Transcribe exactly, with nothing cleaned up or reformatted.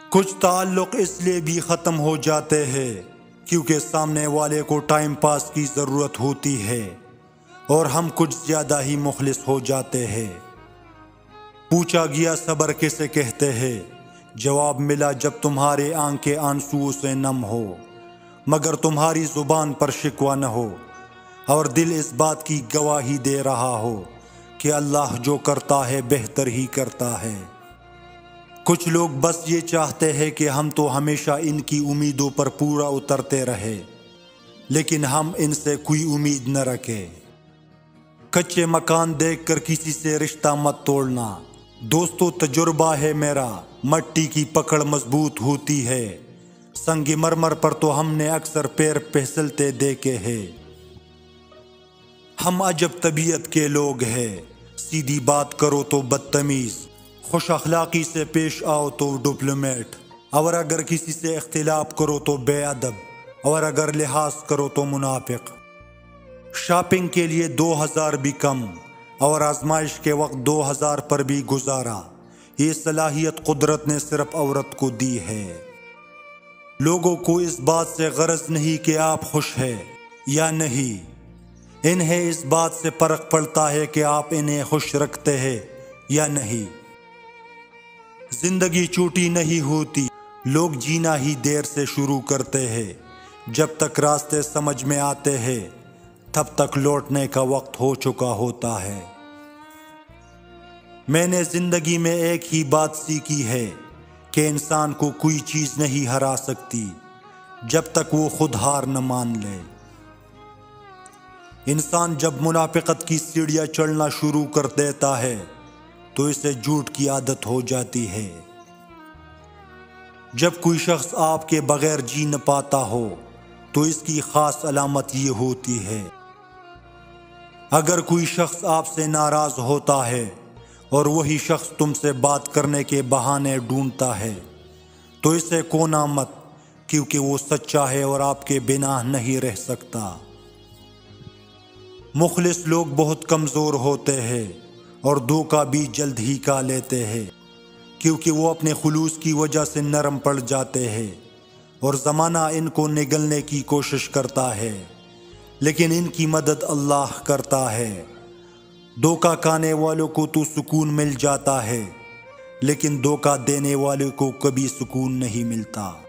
کچھ تعلق اس لیے بھی ختم ہو جاتے ہیں کیونکہ سامنے والے کو ٹائم پاس کی ضرورت ہوتی ہے اور ہم کچھ زیادہ ہی مخلص ہو جاتے ہیں۔ پوچھا گیا صبر کسے کہتے ہیں، جواب ملا جب تمہارے آنکھیں آنسوؤں سے نم ہو مگر تمہاری زبان پر شکوہ نہ ہو اور دل اس بات کی گواہی دے رہا ہو کہ اللہ جو کرتا ہے بہتر ہی کرتا ہے۔ کچھ لوگ بس یہ چاہتے ہیں کہ ہم تو ہمیشہ ان کی امیدوں پر پورا اترتے رہے لیکن ہم ان سے کوئی امید نہ رکھے۔ کچے مکان دیکھ کر کسی سے رشتہ مت توڑنا، دوستو تجربہ ہے میرا، مٹی کی پکڑ مضبوط ہوتی ہے، سنگ مرمر پر تو ہم نے اکثر پیر پھسلتے دیکھے ہیں۔ ہم عجب طبیعت کے لوگ ہیں، سیدھی بات کرو تو بدتمیز، خوش اخلاقی سے پیش آؤ تو ڈپلومیٹ، اور اگر کسی سے اختلاف کرو تو بے ادب، اور اگر لحاظ کرو تو منافق۔ شاپنگ کے لیے دو ہزار بھی کم اور آزمائش کے وقت دو ہزار پر بھی گزارا، یہ صلاحیت قدرت نے صرف عورت کو دی ہے۔ لوگوں کو اس بات سے غرض نہیں کہ آپ خوش ہیں یا نہیں، انہیں اس بات سے فرق پڑتا ہے کہ آپ انہیں خوش رکھتے ہیں یا نہیں۔ زندگی چھوٹی نہیں ہوتی، لوگ جینا ہی دیر سے شروع کرتے ہیں، جب تک راستے سمجھ میں آتے ہیں تب تک لوٹنے کا وقت ہو چکا ہوتا ہے۔ میں نے زندگی میں ایک ہی بات سیکھی ہے کہ انسان کو کوئی چیز نہیں ہرا سکتی جب تک وہ خود ہار نہ مان لے۔ انسان جب منافقت کی سیڑھیاں چڑھنا شروع کر دیتا ہے تو اسے جھوٹ کی عادت ہو جاتی ہے۔ جب کوئی شخص آپ کے بغیر جی نہ پاتا ہو تو اس کی خاص علامت یہ ہوتی ہے۔ اگر کوئی شخص آپ سے ناراض ہوتا ہے اور وہی شخص تم سے بات کرنے کے بہانے ڈھونڈتا ہے تو اسے کونا مت، کیونکہ وہ سچا ہے اور آپ کے بنا نہیں رہ سکتا۔ مخلص لوگ بہت کمزور ہوتے ہیں اور دھوکہ بھی جلد ہی کھا لیتے ہیں کیونکہ وہ اپنے خلوص کی وجہ سے نرم پڑ جاتے ہیں اور زمانہ ان کو نگلنے کی کوشش کرتا ہے لیکن ان کی مدد اللہ کرتا ہے۔ دھوکہ کھانے والوں کو تو سکون مل جاتا ہے لیکن دھوکہ دینے والوں کو کبھی سکون نہیں ملتا۔